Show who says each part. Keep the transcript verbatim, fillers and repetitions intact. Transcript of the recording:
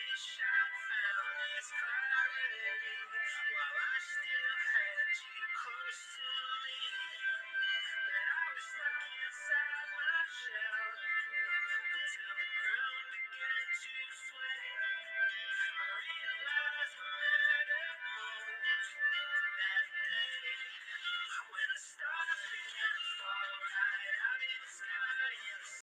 Speaker 1: wish I found this clarity while I still had you close to me.